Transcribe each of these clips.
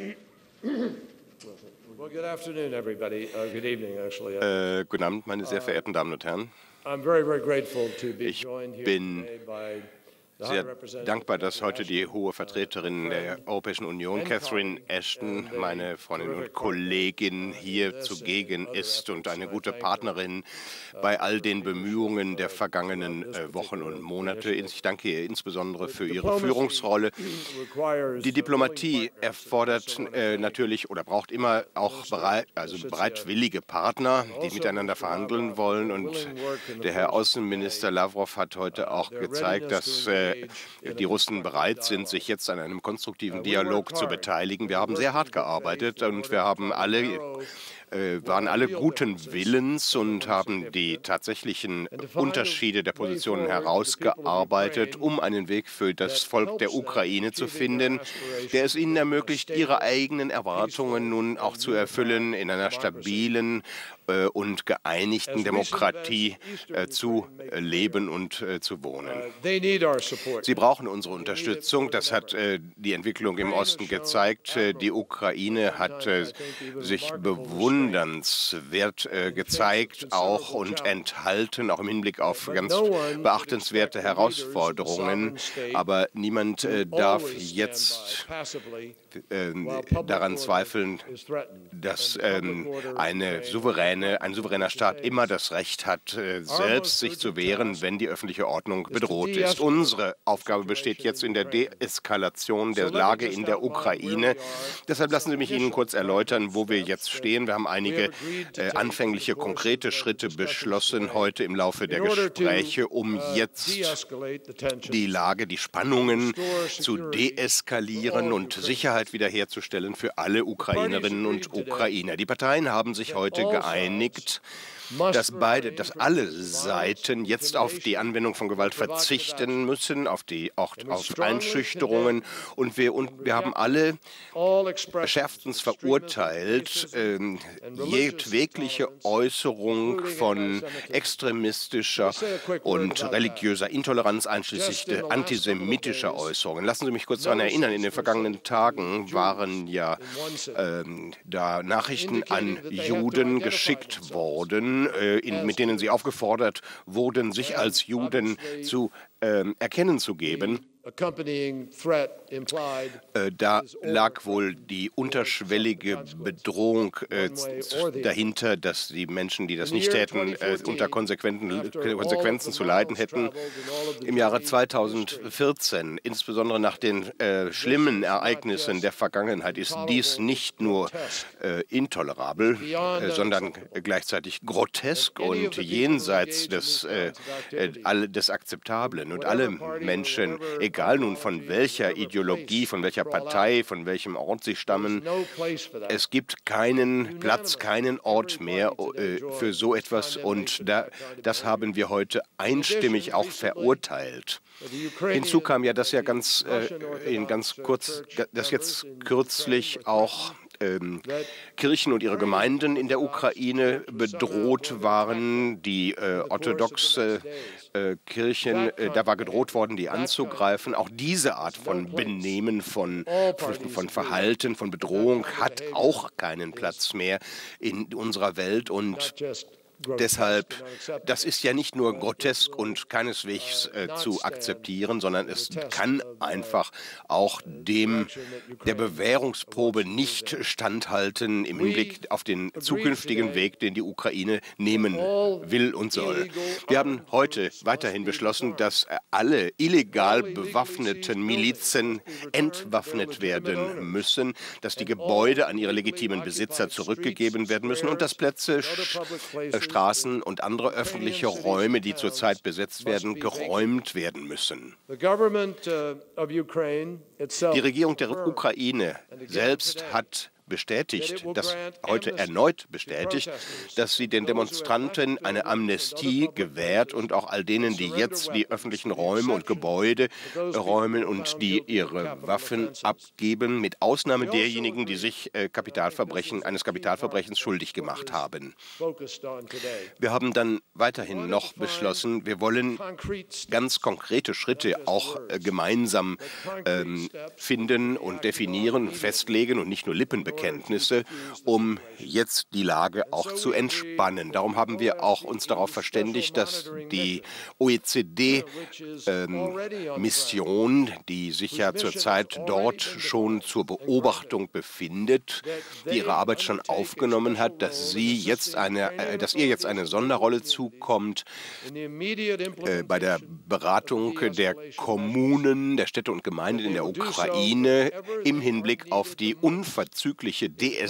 Well, good afternoon, everybody. Good evening, actually. Guten Abend, meine sehr verehrten Damen und Herren. I'm very, very grateful to be Ich joined here bin today by the sehr High Representative dankbar, dass Catherine heute die Ashton, hohe Vertreterin der Europäischen Union, Catherine Ashton, meine Freundin und Kollegin, hier zugegen ist und eine gute Partnerin bei all den Bemühungen der vergangenen Wochen und Monate. Ich danke ihr insbesondere für ihre Führungsrolle. Die Diplomatie erfordert natürlich oder braucht immer auch bereitwillige Partner, die miteinander verhandeln wollen. Und der Herr Außenminister Lavrov hat heute auch gezeigt, dass die Russen bereit sind, sich jetzt an einem konstruktiven Dialog zu beteiligen. Wir haben sehr hart gearbeitet und wir haben waren alle guten Willens und haben die tatsächlichen Unterschiede der Positionen herausgearbeitet, um einen Weg für das Volk der Ukraine zu finden, der es ihnen ermöglicht, ihre eigenen Erwartungen nun auch zu erfüllen, in einer stabilen und geeinigten Demokratie zu leben und zu wohnen. Sie brauchen unsere Unterstützung. Das hat die Entwicklung im Osten gezeigt. Die Ukraine hat sich bewundernswert gezeigt, auch und enthalten, auch im Hinblick auf ganz beachtenswerte Herausforderungen. Aber niemand darf jetzt daran zweifeln, dass ein souveräner Staat immer das Recht hat, selbst sich zu wehren, wenn die öffentliche Ordnung bedroht ist. Unsere Aufgabe besteht jetzt in der Deeskalation der Lage in der Ukraine. Deshalb lassen Sie mich Ihnen kurz erläutern, wo wir jetzt stehen. Wir haben einige anfängliche konkrete Schritte beschlossen heute im Laufe der Gespräche, um jetzt die Lage, die Spannungen zu deeskalieren und Sicherheit wiederherzustellen für alle Ukrainerinnen und Ukrainer. Die Parteien haben sich heute geeinigt, dass alle Seiten jetzt auf die Anwendung von Gewalt verzichten müssen, auf Einschüchterungen. Und wir haben alle schärfstens verurteilt jedwegliche Äußerung von extremistischer und religiöser Intoleranz, einschließlich antisemitischer Äußerungen. Lassen Sie mich kurz daran erinnern, in den vergangenen Tagen waren ja da Nachrichten an Juden geschickt worden, mit denen sie aufgefordert wurden, sich als Juden zu erkennen zu geben. Da lag wohl die unterschwellige Bedrohung dahinter, dass die Menschen, die das nicht täten, unter Konsequenzen zu leiden hätten. Im Jahre 2014, insbesondere nach den schlimmen Ereignissen der Vergangenheit, ist dies nicht nur intolerabel, sondern gleichzeitig grotesk und jenseits des Akzeptablen. Und alle Menschen, egal nun von welcher Ideologie, von welcher Partei, von welchem Ort sie stammen, es gibt keinen Platz, keinen Ort mehr für so etwas, und das haben wir heute einstimmig auch verurteilt. Hinzu kam ja, dass jetzt kürzlich auch Kirchen und ihre Gemeinden in der Ukraine bedroht waren. Die orthodoxe Kirchen, da war gedroht worden, die anzugreifen. Auch diese Art von Benehmen, von Verhalten, von Bedrohung hat auch keinen Platz mehr in unserer Welt. Und deshalb, das ist ja nicht nur grotesk und keineswegs zu akzeptieren, sondern es kann einfach auch der Bewährungsprobe nicht standhalten im Hinblick auf den zukünftigen Weg, den die Ukraine nehmen will und soll. Wir haben heute weiterhin beschlossen, dass alle illegal bewaffneten Milizen entwaffnet werden müssen, dass die Gebäude an ihre legitimen Besitzer zurückgegeben werden müssen und dass Plätze, Straßen und andere öffentliche Räume, die zurzeit besetzt werden, geräumt werden müssen. Die Regierung der Ukraine selbst hat heute erneut bestätigt, dass sie den Demonstranten eine Amnestie gewährt und auch all denen, die jetzt die öffentlichen Räume und Gebäude räumen und die ihre Waffen abgeben, mit Ausnahme derjenigen, die sich eines Kapitalverbrechens schuldig gemacht haben. Wir haben dann weiterhin noch beschlossen, wir wollen ganz konkrete Schritte auch gemeinsam finden und definieren und festlegen und nicht nur Lippenbekenntnisse, um jetzt die Lage auch zu entspannen. Darum haben wir auch uns darauf verständigt, dass die OECD-Mission, die sich ja zurzeit dort schon zur Beobachtung befindet, die ihre Arbeit schon aufgenommen hat, dass ihr jetzt eine Sonderrolle zukommt bei der Beratung der Kommunen, der Städte und Gemeinden in der Ukraine im Hinblick auf die unverzügliche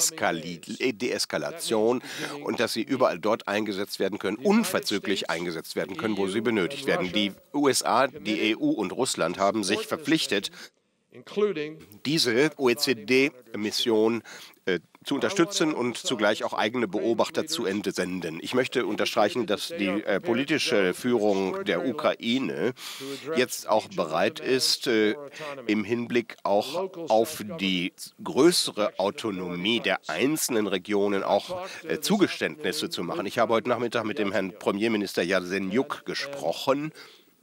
Deeskalation und dass sie überall dort eingesetzt werden können, unverzüglich eingesetzt werden können, wo sie benötigt werden. Die USA, die EU und Russland haben sich verpflichtet, diese OECD-Mission zu unterstützen und zugleich auch eigene Beobachter zu entsenden. Ich möchte unterstreichen, dass die politische Führung der Ukraine jetzt auch bereit ist, im Hinblick auch auf die größere Autonomie der einzelnen Regionen auch Zugeständnisse zu machen. Ich habe heute Nachmittag mit dem Herrn Premierminister Jasenjuk gesprochen,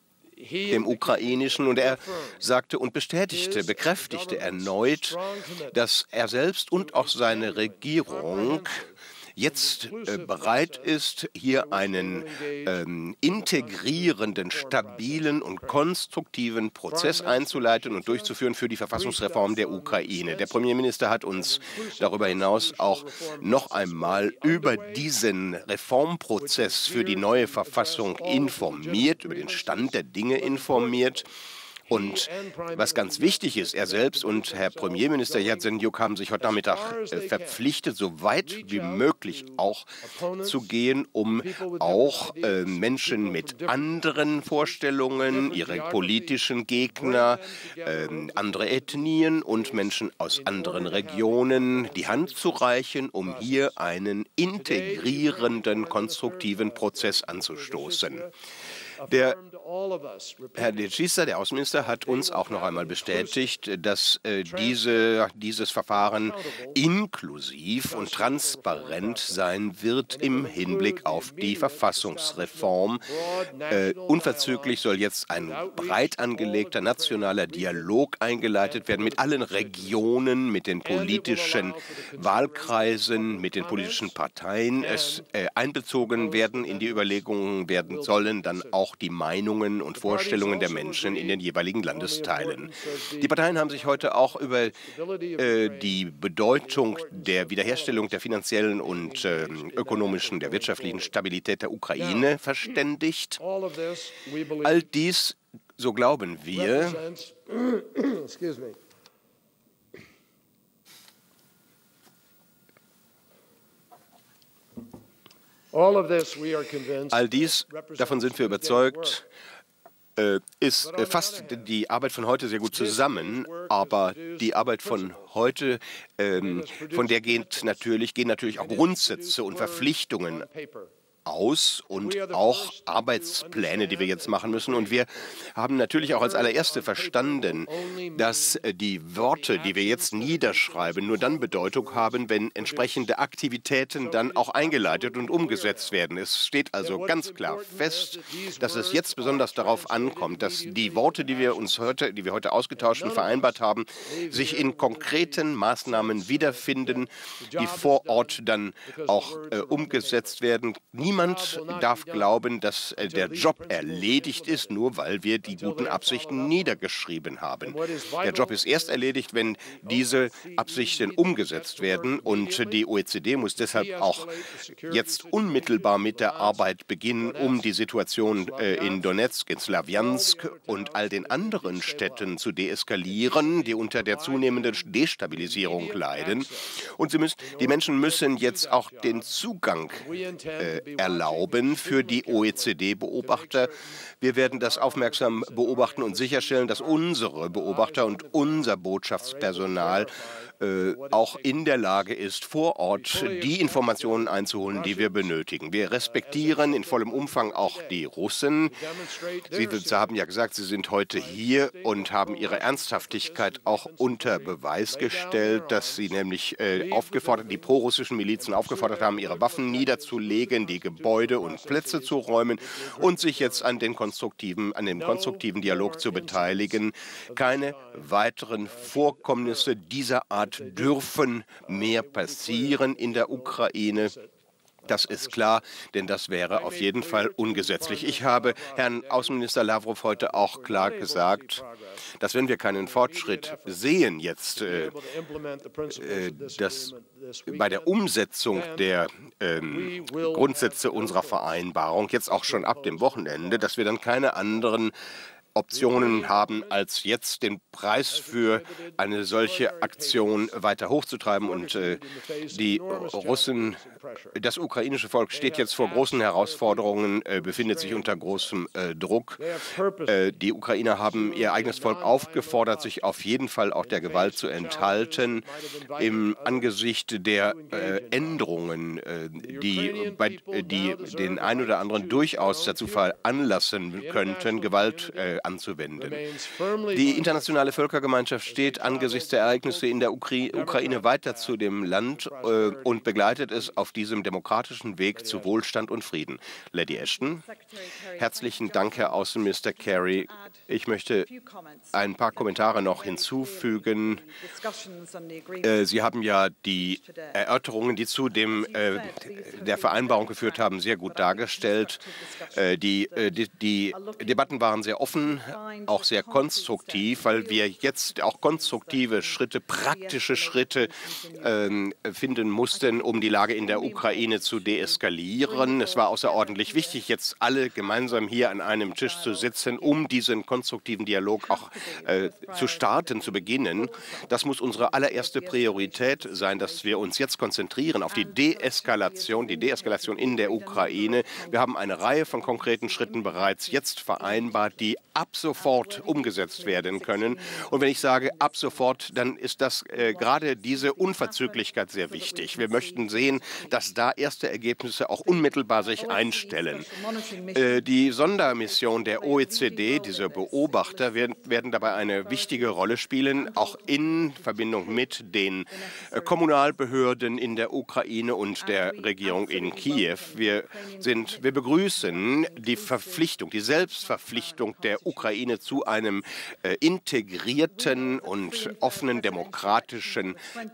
dem ukrainischen, und er sagte und bekräftigte erneut, dass er selbst und auch seine Regierung jetzt bereit ist, hier einen integrierenden, stabilen und konstruktiven Prozess einzuleiten und durchzuführen für die Verfassungsreform der Ukraine. Der Premierminister hat uns darüber hinaus auch noch einmal über diesen Reformprozess für die neue Verfassung informiert, über den Stand der Dinge informiert. Und was ganz wichtig ist, er selbst und Herr Premierminister Jasenjuk haben sich heute Nachmittag verpflichtet, so weit wie möglich auch zu gehen, um auch Menschen mit anderen Vorstellungen, ihre politischen Gegner, andere Ethnien und Menschen aus anderen Regionen die Hand zu reichen, um hier einen integrierenden, konstruktiven Prozess anzustoßen. Der Herr Decisa, der Außenminister, hat uns auch noch einmal bestätigt, dass dieses Verfahren inklusiv und transparent sein wird im Hinblick auf die Verfassungsreform. Unverzüglich soll jetzt ein breit angelegter nationaler Dialog eingeleitet werden mit allen Regionen, mit den politischen Wahlkreisen, mit den politischen Parteien. Es einbezogen werden in die Überlegungen werden sollen dann auch die Meinungen und Vorstellungen der Menschen in den jeweiligen Landesteilen. Die Parteien haben sich heute auch über die Bedeutung der Wiederherstellung der finanziellen und ökonomischen, der wirtschaftlichen Stabilität der Ukraine verständigt. All dies, so glauben wir, all dies, davon sind wir überzeugt, fasst die Arbeit von heute sehr gut zusammen, aber die Arbeit von heute, von der gehen natürlich auch Grundsätze und Verpflichtungen aus und auch Arbeitspläne, die wir jetzt machen müssen. Und wir haben natürlich auch als allererste verstanden, dass die Worte, die wir jetzt niederschreiben, nur dann Bedeutung haben, wenn entsprechende Aktivitäten dann auch eingeleitet und umgesetzt werden. Es steht also ganz klar fest, dass es jetzt besonders darauf ankommt, dass die Worte, die wir heute ausgetauscht und vereinbart haben, sich in konkreten Maßnahmen wiederfinden, die vor Ort dann auch umgesetzt werden. Niemand darf glauben, dass der Job erledigt ist, nur weil wir die guten Absichten niedergeschrieben haben. Der Job ist erst erledigt, wenn diese Absichten umgesetzt werden. Und die OECD muss deshalb auch jetzt unmittelbar mit der Arbeit beginnen, um die Situation in Donetsk, in Slawjansk und all den anderen Städten zu deeskalieren, die unter der zunehmenden Destabilisierung leiden. Und die Menschen müssen jetzt auch den Zugang erlauben für die OECD-Beobachter. Wir werden das aufmerksam beobachten und sicherstellen, dass unsere Beobachter und unser Botschaftspersonal auch in der Lage ist, vor Ort die Informationen einzuholen, die wir benötigen. Wir respektieren in vollem Umfang auch die Russen. Sie haben ja gesagt, Sie sind heute hier und haben Ihre Ernsthaftigkeit auch unter Beweis gestellt, dass Sie nämlich die prorussischen Milizen aufgefordert haben, ihre Waffen niederzulegen, die Gebäude und Plätze zu räumen und sich jetzt an dem konstruktiven Dialog zu beteiligen. Keine weiteren Vorkommnisse dieser Art dürfen mehr passieren in der Ukraine. Das ist klar, denn das wäre auf jeden Fall ungesetzlich. Ich habe Herrn Außenminister Lavrov heute auch klar gesagt, dass wenn wir keinen Fortschritt sehen jetzt bei der Umsetzung der Grundsätze unserer Vereinbarung, jetzt auch schon ab dem Wochenende, dass wir dann keine anderen Optionen haben, als jetzt den Preis für eine solche Aktion weiter hochzutreiben. Und die Russen, das ukrainische Volk steht jetzt vor großen Herausforderungen, befindet sich unter großem Druck. Die Ukrainer haben ihr eigenes Volk aufgefordert, sich auf jeden Fall auch der Gewalt zu enthalten. Im Angesicht der Änderungen, die den einen oder anderen durchaus dazu veranlassen könnten, Gewalt anzuwenden. Die internationale Völkergemeinschaft steht angesichts der Ereignisse in der Ukraine weiter zu dem Land und begleitet es auf diesem demokratischen Weg zu Wohlstand und Frieden. Lady Ashton, herzlichen Dank, Herr Außenminister Kerry. Ich möchte ein paar Kommentare noch hinzufügen. Sie haben ja die Erörterungen, die zu der Vereinbarung geführt haben, sehr gut dargestellt. Die Debatten waren sehr offen, auch sehr konstruktiv, weil wir jetzt auch konstruktive Schritte, praktische Schritte finden mussten, um die Lage in der Ukraine zu deeskalieren. Es war außerordentlich wichtig, jetzt alle gemeinsam hier an einem Tisch zu sitzen, um diesen konstruktiven Dialog auch zu beginnen. Das muss unsere allererste Priorität sein, dass wir uns jetzt konzentrieren auf die Deeskalation in der Ukraine. Wir haben eine Reihe von konkreten Schritten bereits jetzt vereinbart, die ab sofort umgesetzt werden können. Und wenn ich sage ab sofort, dann ist das gerade diese Unverzüglichkeit sehr wichtig. Wir möchten sehen, dass da erste Ergebnisse auch unmittelbar sich einstellen. Die Sondermission der OECD, diese Beobachter, werden dabei eine wichtige Rolle spielen, auch in Verbindung mit den Kommunalbehörden in der Ukraine und der Regierung in Kiew. Wir begrüßen die Selbstverpflichtung der Ukraine zu einem integrierten und offenen demokratischen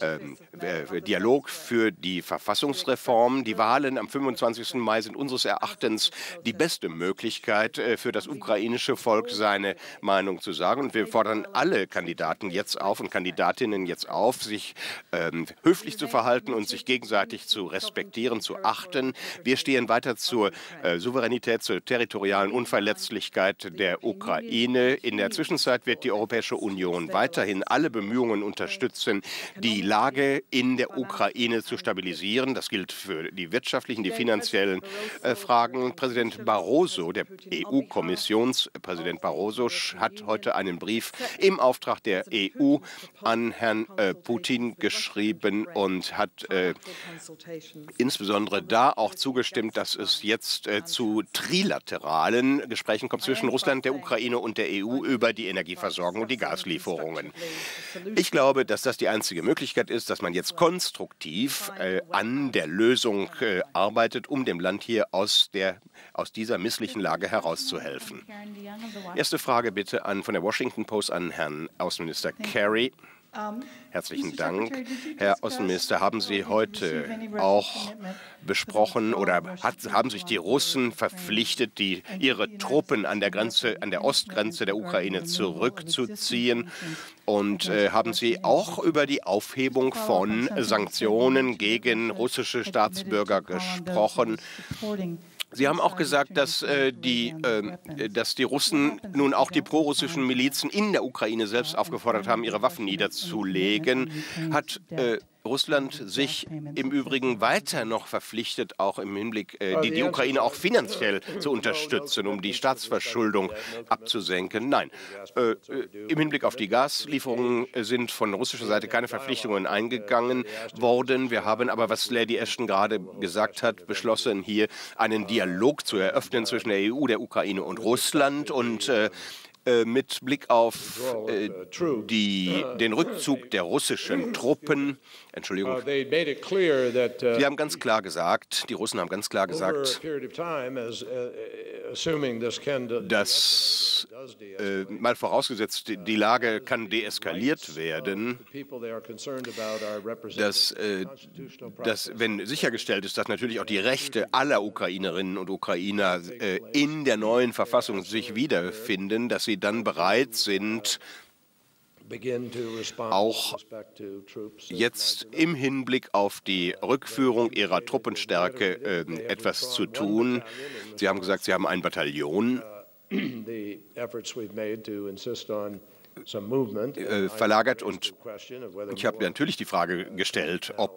Dialog für die Verfassungsreform. Die Wahlen am 25. Mai sind unseres Erachtens die beste Möglichkeit für das ukrainische Volk, seine Meinung zu sagen. Und wir fordern alle Kandidaten jetzt auf und Kandidatinnen jetzt auf, sich höflich zu verhalten und sich gegenseitig zu respektieren, zu achten. Wir stehen weiter zur Souveränität, zur territorialen Unverletzlichkeit der Ukraine. In der Zwischenzeit wird die Europäische Union weiterhin alle Bemühungen unterstützen, die Lage in der Ukraine zu stabilisieren. Das gilt für die wirtschaftlichen, die finanziellen Fragen. Präsident Barroso, der EU-Kommissionspräsident Barroso, hat heute einen Brief im Auftrag der EU an Herrn Putin geschrieben und hat insbesondere da auch zugestimmt, dass es jetzt zu trilateralen Gesprächen kommt zwischen Russland, der Ukraine und der EU über die Energieversorgung und die Gaslieferungen. Ich glaube, dass das die einzige Möglichkeit ist, dass man jetzt konstruktiv an der Lösung arbeitet, um dem Land hier aus dieser misslichen Lage herauszuhelfen. Erste Frage bitte von der Washington Post an Herrn Außenminister Kerry. Herzlichen Dank. Herr Außenminister, haben Sie heute auch besprochen oder haben sich die Russen verpflichtet, ihre Truppen an der Ostgrenze der Ukraine zurückzuziehen? Und haben Sie auch über die Aufhebung von Sanktionen gegen russische Staatsbürger gesprochen? Sie haben auch gesagt, dass die Russen nun auch die prorussischen Milizen in der Ukraine selbst aufgefordert haben, ihre Waffen niederzulegen. Hat Russland sich im Übrigen weiter noch verpflichtet, auch im Hinblick, die Ukraine auch finanziell zu unterstützen, um die Staatsverschuldung abzusenken? Nein. Im Hinblick auf die Gaslieferungen sind von russischer Seite keine Verpflichtungen eingegangen worden. Wir haben aber, was Lady Ashton gerade gesagt hat, beschlossen, hier einen Dialog zu eröffnen zwischen der EU, der Ukraine und Russland. Und mit Blick auf den Rückzug der russischen Truppen, Entschuldigung, Sie haben ganz klar gesagt, die Russen haben ganz klar gesagt, dass mal vorausgesetzt, die Lage kann deeskaliert werden, dass wenn sichergestellt ist, dass natürlich auch die Rechte aller Ukrainerinnen und Ukrainer in der neuen Verfassung sich wiederfinden, dass sie dann bereit sind, auch jetzt im Hinblick auf die Rückführung ihrer Truppenstärke etwas zu tun. Sie haben gesagt, Sie haben ein Bataillon verlagert und ich habe natürlich die Frage gestellt, ob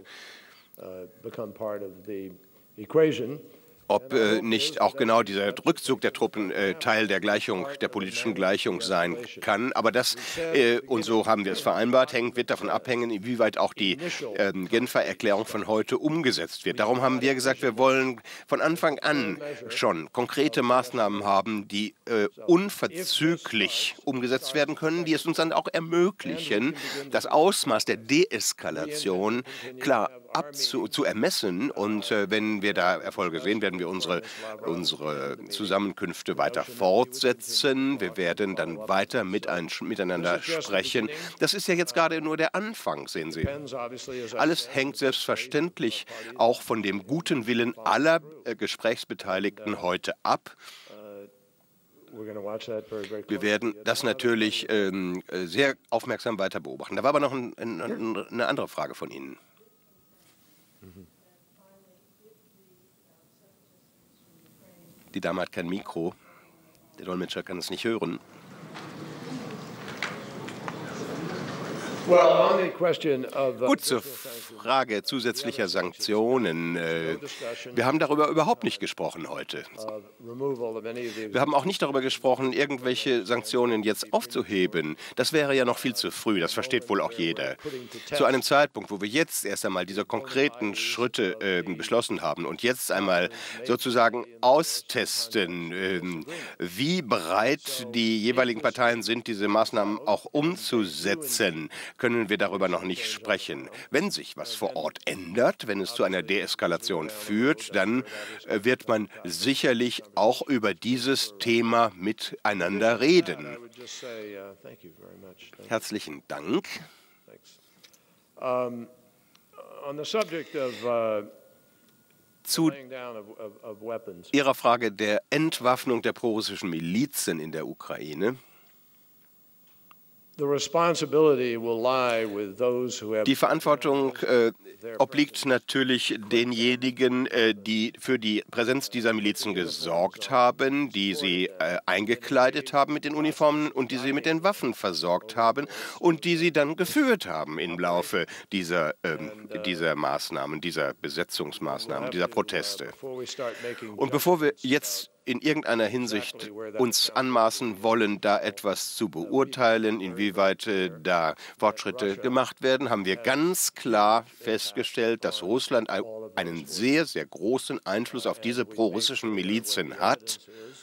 nicht auch genau dieser Rückzug der Truppen Teil der Gleichung, der politischen Gleichung sein kann. Aber das, und so haben wir es vereinbart, wird davon abhängen, inwieweit auch die Genfer Erklärung von heute umgesetzt wird. Darum haben wir gesagt, wir wollen von Anfang an schon konkrete Maßnahmen haben, die unverzüglich umgesetzt werden können, die es uns dann auch ermöglichen, das Ausmaß der Deeskalation klar zu ermessen. Und wenn wir da Erfolge sehen, werden wir unsere Zusammenkünfte weiter fortsetzen. Wir werden dann weiter miteinander sprechen. Das ist ja jetzt gerade nur der Anfang, sehen Sie. Alles hängt selbstverständlich auch von dem guten Willen aller Gesprächsbeteiligten heute ab. Wir werden das natürlich sehr aufmerksam weiter beobachten. Da war aber noch eine andere Frage von Ihnen. Die Dame hat kein Mikro. Der Dolmetscher kann es nicht hören. Gut, zur Frage zusätzlicher Sanktionen. Wir haben darüber überhaupt nicht gesprochen heute. Wir haben auch nicht darüber gesprochen, irgendwelche Sanktionen jetzt aufzuheben. Das wäre ja noch viel zu früh, das versteht wohl auch jeder. Zu einem Zeitpunkt, wo wir jetzt erst einmal diese konkreten Schritte beschlossen haben und jetzt einmal sozusagen austesten, wie bereit die jeweiligen Parteien sind, diese Maßnahmen auch umzusetzen, können wir darüber noch nicht sprechen. Wenn sich was vor Ort ändert, wenn es zu einer Deeskalation führt, dann wird man sicherlich auch über dieses Thema miteinander reden. Herzlichen Dank. Zu Ihrer Frage der Entwaffnung der prorussischen Milizen in der Ukraine. Die Verantwortung obliegt natürlich denjenigen, die für die Präsenz dieser Milizen gesorgt haben, die sie eingekleidet haben mit den Uniformen und die sie mit den Waffen versorgt haben und die sie dann geführt haben im Laufe dieser Maßnahmen, dieser Besetzungsmaßnahmen, dieser Proteste. Und bevor wir jetzt in irgendeiner Hinsicht uns anmaßen wollen, da etwas zu beurteilen, inwieweit da Fortschritte gemacht werden, haben wir ganz klar festgestellt, dass Russland einen sehr, sehr großen Einfluss auf diese prorussischen Milizen hat.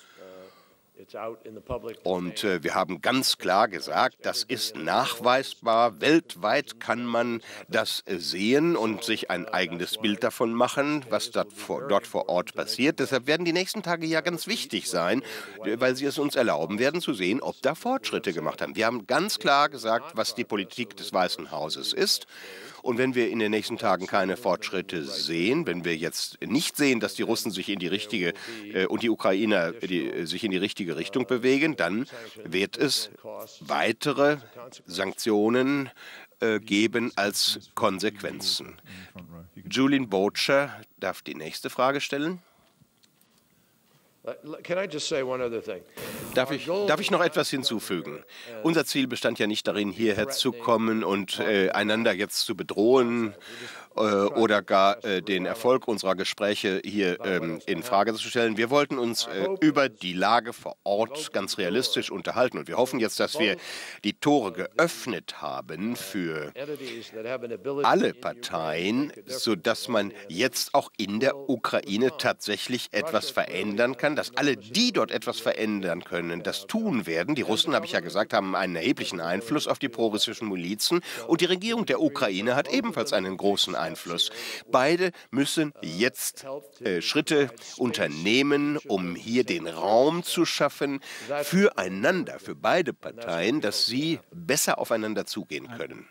Und wir haben ganz klar gesagt, das ist nachweisbar. Weltweit kann man das sehen und sich ein eigenes Bild davon machen, was dort vor Ort passiert. Deshalb werden die nächsten Tage ja ganz wichtig sein, weil sie es uns erlauben werden zu sehen, ob da Fortschritte gemacht haben. Wir haben ganz klar gesagt, was die Politik des Weißen Hauses ist. Und wenn wir in den nächsten Tagen keine Fortschritte sehen, wenn wir jetzt nicht sehen, dass die Russen sich in die richtige und die Ukrainer sich in die richtige Richtung bewegen, dann wird es weitere Sanktionen geben als Konsequenzen. Julian Bocher darf die nächste Frage stellen. Darf ich noch etwas hinzufügen? Unser Ziel bestand ja nicht darin, hierher zu kommen und einander jetzt zu bedrohen oder gar den Erfolg unserer Gespräche hier in Frage zu stellen. Wir wollten uns über die Lage vor Ort ganz realistisch unterhalten. Und wir hoffen jetzt, dass wir die Tore geöffnet haben für alle Parteien, sodass man jetzt auch in der Ukraine tatsächlich etwas verändern kann, dass alle, die dort etwas verändern können, das tun werden. Die Russen, habe ich ja gesagt, haben einen erheblichen Einfluss auf die prorussischen Milizen und die Regierung der Ukraine hat ebenfalls einen großen Einfluss. Beide müssen jetzt Schritte unternehmen, um hier den Raum zu schaffen füreinander, für beide Parteien, dass sie besser aufeinander zugehen können.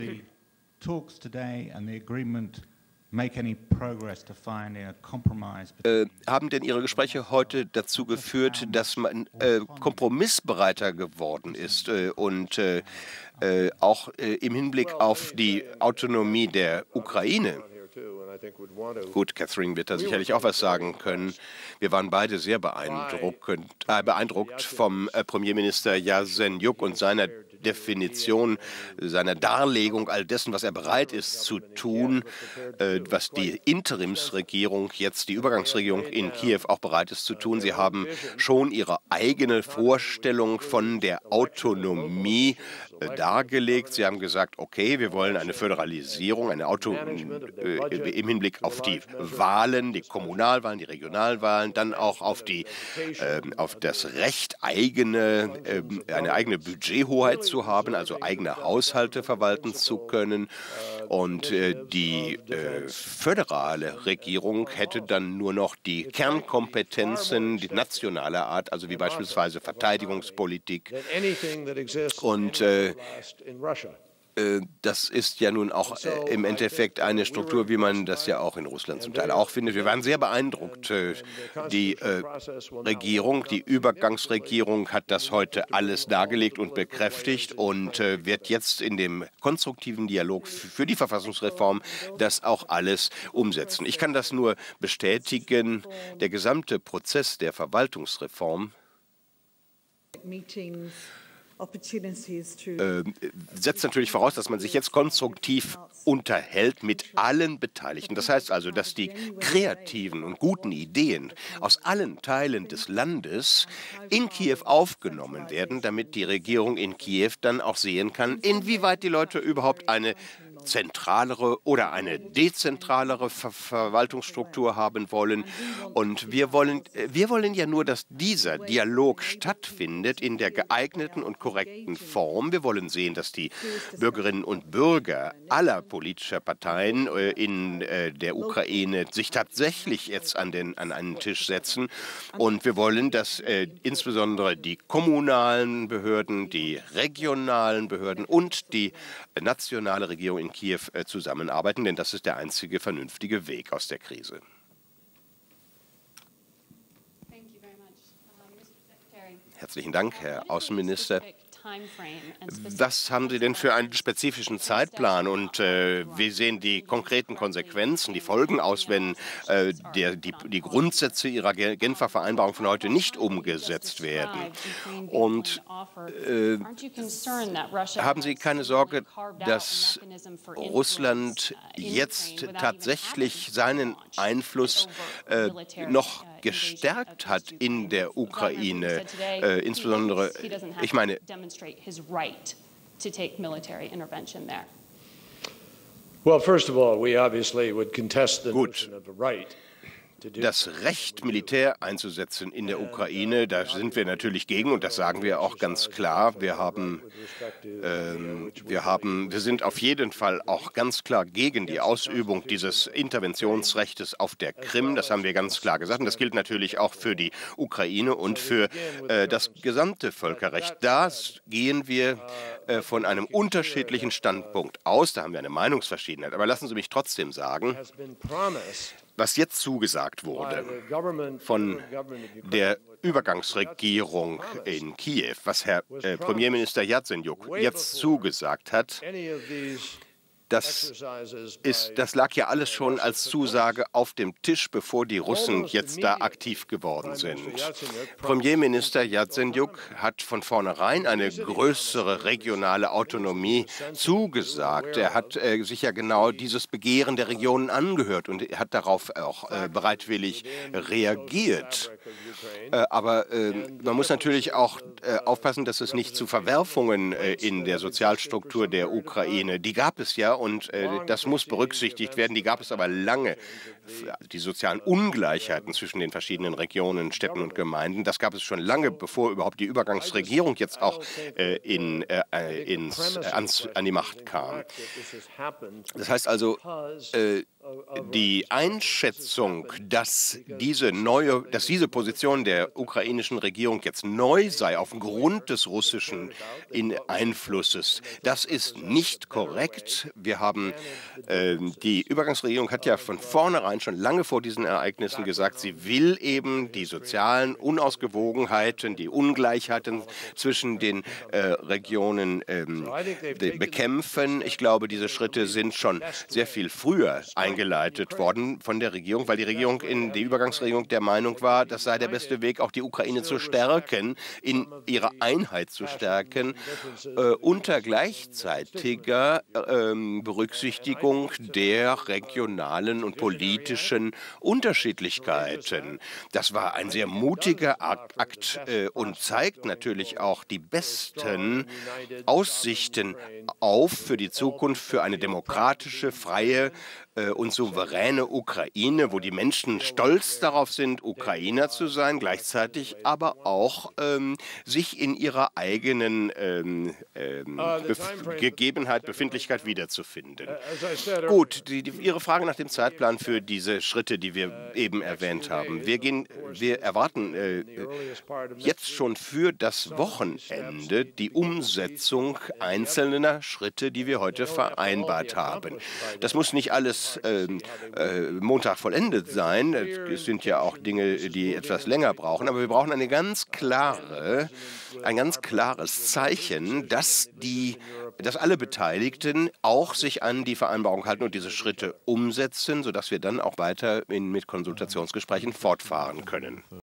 Haben denn Ihre Gespräche heute dazu geführt, dass man kompromissbereiter geworden ist und auch im Hinblick auf die Autonomie der Ukraine? Gut, Catherine wird da sicherlich auch was sagen können. Wir waren beide sehr beeindruckt vom Premierminister Jasenjuk und seiner Definition, seiner Darlegung all dessen, was er bereit ist zu tun, was die Interimsregierung, jetzt die Übergangsregierung in Kiew auch bereit ist zu tun. Sie haben schon ihre eigene Vorstellung von der Autonomie dargelegt. Sie haben gesagt, okay, wir wollen eine Föderalisierung, im Hinblick auf die Wahlen, die Kommunalwahlen, die Regionalwahlen, dann auch auf das Recht, eine eigene Budgethoheit zu haben, also eigene Haushalte verwalten zu können. Und die föderale Regierung hätte dann nur noch die Kernkompetenzen, die nationale Art, also wie beispielsweise Verteidigungspolitik. Und das ist ja nun auch im Endeffekt eine Struktur, wie man das ja auch in Russland zum Teil auch findet. Wir waren sehr beeindruckt. Die Regierung, die Übergangsregierung hat das heute alles dargelegt und bekräftigt und wird jetzt in dem konstruktiven Dialog für die Verfassungsreform das auch alles umsetzen. Ich kann das nur bestätigen. Der gesamte Prozess der Verwaltungsreform setzt natürlich voraus, dass man sich jetzt konstruktiv unterhält mit allen Beteiligten. Das heißt also, dass die kreativen und guten Ideen aus allen Teilen des Landes in Kiew aufgenommen werden, damit die Regierung in Kiew dann auch sehen kann, inwieweit die Leute überhaupt eine zentralere oder eine dezentralere Verwaltungsstruktur haben wollen. Und wir wollen ja nur, dass dieser Dialog stattfindet in der geeigneten und korrekten Form. Wir wollen sehen, dass die Bürgerinnen und Bürger aller politischer Parteien in der Ukraine sich tatsächlich jetzt an einen Tisch setzen. Und wir wollen, dass insbesondere die kommunalen Behörden, die regionalen Behörden und die nationale Regierung in Kiew zusammenarbeiten, denn das ist der einzige vernünftige Weg aus der Krise. Herzlichen Dank, Herr Außenminister. Was haben Sie denn für einen spezifischen Zeitplan und wie sehen die konkreten Konsequenzen, die Folgen aus, wenn die Grundsätze Ihrer Genfer Vereinbarung von heute nicht umgesetzt werden? Und haben Sie keine Sorge, dass Russland jetzt tatsächlich seinen Einfluss noch gestärkt hat in der Ukraine, insbesondere, ich meine, well, first of all, we obviously would contest the notion of the right. Das Recht, Militär einzusetzen in der Ukraine, da sind wir natürlich gegen und das sagen wir auch ganz klar. Wir sind auf jeden Fall auch ganz klar gegen die Ausübung dieses Interventionsrechts auf der Krim. Das haben wir ganz klar gesagt. Und das gilt natürlich auch für die Ukraine und für das gesamte Völkerrecht. Da gehen wir von einem unterschiedlichen Standpunkt aus. Da haben wir eine Meinungsverschiedenheit. Aber lassen Sie mich trotzdem sagen, was jetzt zugesagt wurde von der Übergangsregierung in Kiew, was Herr Premierminister Jazenjuk jetzt zugesagt hat, Das lag ja alles schon als Zusage auf dem Tisch, bevor die Russen jetzt da aktiv geworden sind. Premierminister Jatsenjuk hat von vornherein eine größere regionale Autonomie zugesagt. Er hat sich ja genau dieses Begehren der Regionen angehört und er hat darauf auch bereitwillig reagiert. Aber man muss natürlich auch aufpassen, dass es nicht zu Verwerfungen in der Sozialstruktur der Ukraine, die gab es ja und das muss berücksichtigt werden, die gab es aber lange. Die sozialen Ungleichheiten zwischen den verschiedenen Regionen, Städten und Gemeinden, das gab es schon lange, bevor überhaupt die Übergangsregierung jetzt auch an die Macht kam. Das heißt also, die Einschätzung, dass diese Position der ukrainischen Regierung jetzt neu sei aufgrund des russischen Einflusses, das ist nicht korrekt. Wir haben, die Übergangsregierung hat ja von vornherein schon lange vor diesen Ereignissen gesagt, sie will eben die sozialen Unausgewogenheiten, die Ungleichheiten zwischen den Regionen bekämpfen. Ich glaube, diese Schritte sind schon sehr viel früher eingeleitet worden von der Regierung, weil die Übergangsregierung der Meinung war, das sei der beste Weg, auch die Ukraine zu stärken, in ihrer Einheit zu stärken, unter gleichzeitiger Berücksichtigung der regionalen und politischen Unterschiedlichkeiten. Das war ein sehr mutiger Akt und zeigt natürlich auch die besten Aussichten auf für die Zukunft, für eine demokratische, freie und souveräne Ukraine, wo die Menschen stolz darauf sind, Ukrainer zu sein, gleichzeitig aber auch sich in ihrer eigenen Gegebenheit, Befindlichkeit wiederzufinden. Gut, Ihre Frage nach dem Zeitplan für diese Schritte, die wir eben erwähnt haben. Wir erwarten jetzt schon für das Wochenende die Umsetzung einzelner Schritte, die wir heute vereinbart haben. Das muss nicht alles Montag vollendet sein. Es sind ja auch Dinge, die etwas länger brauchen, aber wir brauchen ein ganz klares Zeichen, dass alle Beteiligten auch sich an die Vereinbarung halten und diese Schritte umsetzen, sodass wir dann auch weiter mit Konsultationsgesprächen fortfahren können.